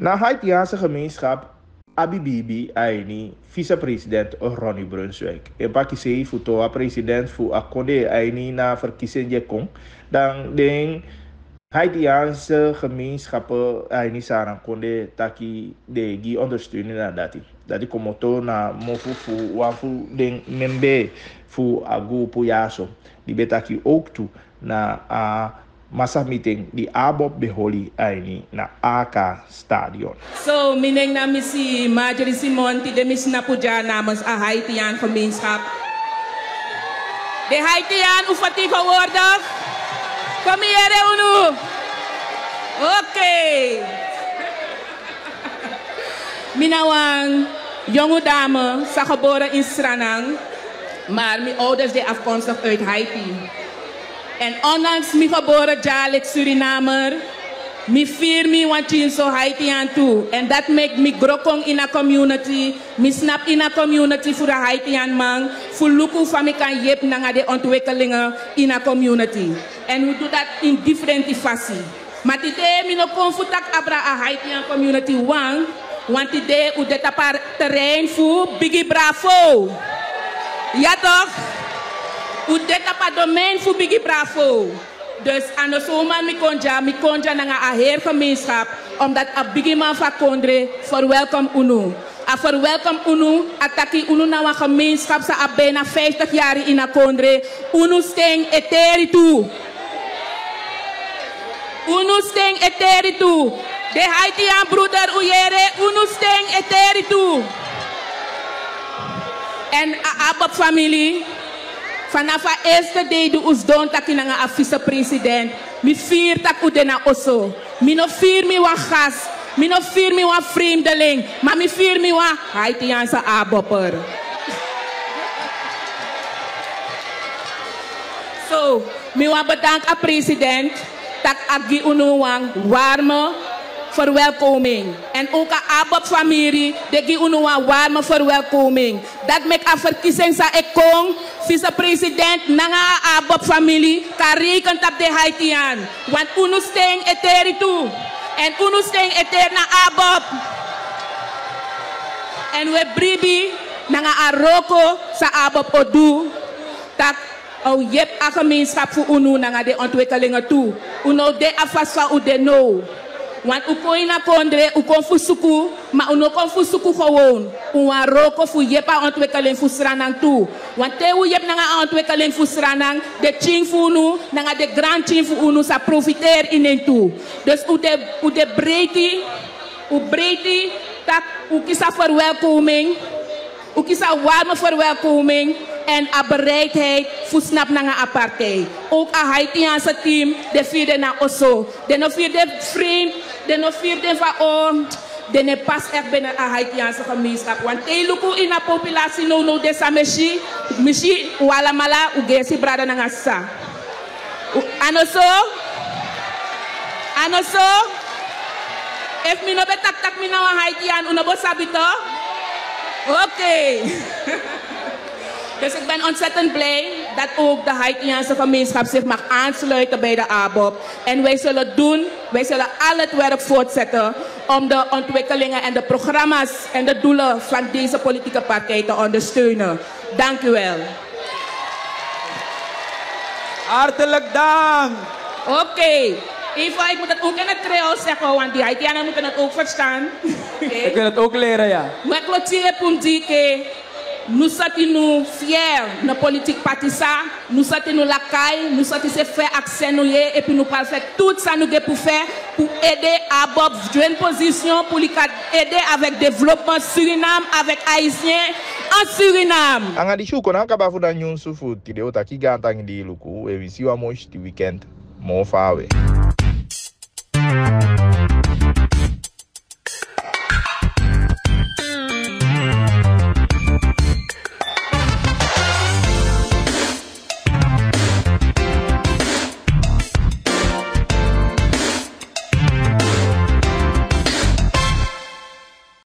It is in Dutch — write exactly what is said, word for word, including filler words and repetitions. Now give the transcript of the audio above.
Na Haitiaanse gemeenschap, Abibibi, Aini, vicepresident Ronnie Brunswijk. En pakisei futoa president fu akode Aini na verkiezing kon. Dan den Haitiaanse gemeenschappen Aini sarang konde taki de gi ondersteunen na dati. Dati komoto na mofu fu wafu den membe fu agu puyaso. Die betaki ook toe na a uh, massa meeting di Abop Beholi Aini na A K Stadion. So, mineng na misi Marjorie Simon ti de mis na po dyan namens a Haitian gemeenschap. De Haitian ufati verwoordig. Kom hier unu. Oké. Okay. Minawang jonge dame, sa geboren in Sranang, maar mijn ouders zijn afkomstig uit Haiti. En ondanks mijn geboren Jalik Surinamer, mi vier mi wanchin so Haitian toe. En dat maakt me grokong in a community, mi snap in a community voor de Haitian man, voor luku van mi kan jep naar de ontwikkelingen in a community. En we doen dat in differente fases. Maar today mi no konfutak abra a Haitian community one, want today u deta par terrein voor Biggie Bravo. Ja toch? U deta pa domein voor Biggie Bravo. Dus aan de zomer mi konja, mi konja na a heer gemeenschap, omdat a Biggie man van Kondre verwelkom unu. A verwelkom unu, ataki unu na een gemeenschap sa a bijna vijftig jaar in a Kondre. Unu steng eteri toe. Unu steng eteri toe. De Haitian broeder Uyere, unu steng eteri toe. En a Abop familie, vanaf de eerste day de us don taki na a vice-president, mi vier tak u dena oso. Mi no vier mi wan gas, mi no vier mi wan vreemdeling, maar mi vier mi wan Haitiaanse Abopper. So, mi wan bedank a president, tak agi unu wan warme verwelkoming. En ook aan Abop familie, de gi unu een warme verwelkoming. Dat maakt een verkiezing sa ekong, vice-president nanga Abop familie, kan rekenen op de Haitian. Want unu steng eteri toe. En unu steng eter na Abop. En we bribi nanga aroko sa Abop odu. Tak o yep a gemeenschap voor unu nanga de ontwikkelingen toe. Uno de afaswa u de no. Want u kon in a Kondre, u kon fusuku, maar u no kon fusuku gewoon. U wan roko fu yepa ontwikkeling fu Sranang toe. Want te u yep nanga ontwikkeling fu Sranang, de ching fu unu, nanga de grand ching fu unu sa profiteer in en toe. Dus u de, u de breedte, u breedte, tak u kisa verwelkoming, u kisa warme verwelkoming. En a bereidheid voor snap naar een apartheid. Ook een Haitiaanse team, de vierde naar Osso. De no vierde vriend, de no vierde van om. De ne pas echt binnen een Haitiaanse gemeenschap. Want hij lukt in de populatie no no desa meshi. Meshi wala mala u gesi brada naar sa. Anoso? Anoso? If mi no betak tak mi na een Haitian, uno bo sabito? Oké. Okay. Dus ik ben ontzettend blij dat ook de Haitiaanse gemeenschap zich mag aansluiten bij de Abop. En wij zullen doen, wij zullen al het werk voortzetten om de ontwikkelingen en de programma's en de doelen van deze politieke partij te ondersteunen. Dank u wel. Hartelijk dank. Oké. Okay. Even, ik moet het ook in het Creool zeggen, want die Haitianen moeten het ook verstaan. Okay. Ik wil het ook leren, ja. Maar clôturer pour dire que nous sommes fiers de la politique partisa, nous sommes la caille, nous sommes faire accès nous et puis nous pouvons faire tout ça nous pour faire pour aider à Bob jouer une position pour aider avec développement Suriname avec Haïtiens en Suriname. Anga di shuko na kaba fu da nyun su fu ti de otaki ganta ngi di luku e vi siwa mo shti weekend mo fawe.